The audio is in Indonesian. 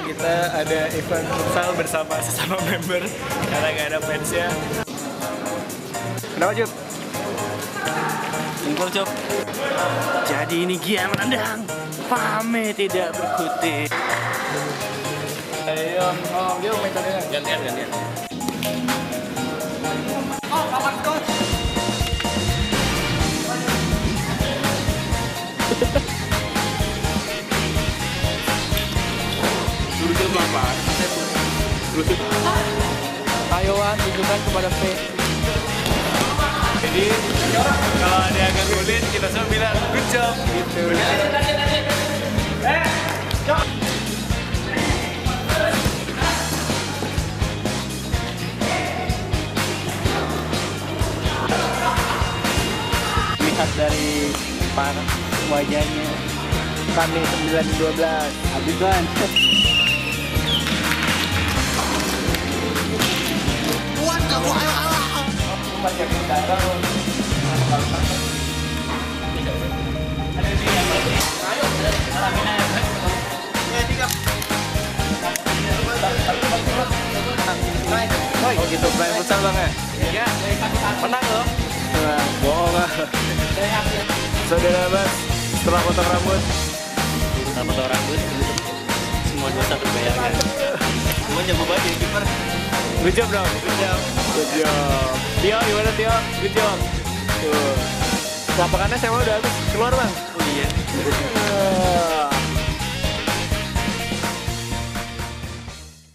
kita ada event futsal bersama sesama member karena nggak ada fansnya. Kenapa Cup? Simpel Cup. Jadi ini Gia menendang, Fame tidak berkutik. Ayo, dia main tadi Gantian. Oh, kapan tuh? Lucu apa? Lucu. Ayo Wan, tunjukkan kepada P. Jadi kalau ada yang agak sulit kita semua bilang good job gitu. Lihat dari wajahnya kami 9-12 habisan. Kuat kamu, ayo. Oh gitu, main futsal bang ya? Iya, menang loh. Nah, bohong lah. Saudara Bas, setelah potong rambut. Setelah potong rambut, semua dosa terbayarkan. Semua jago banget jadi kiper. Good job dong. Good job. Tio, gimana Tio? Good job. Tuh. Lapangannya sewa udah habis keluar bang. Oh iya.